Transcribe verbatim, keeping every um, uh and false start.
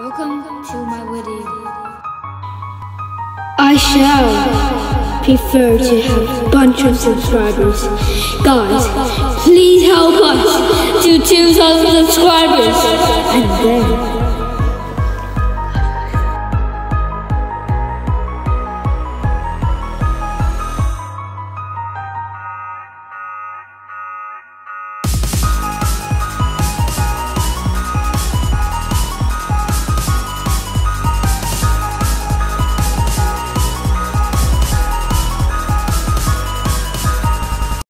Welcome to my wedding. I shall prefer to have a bunch of subscribers. Guys, please help us to two thousand subscribers. And then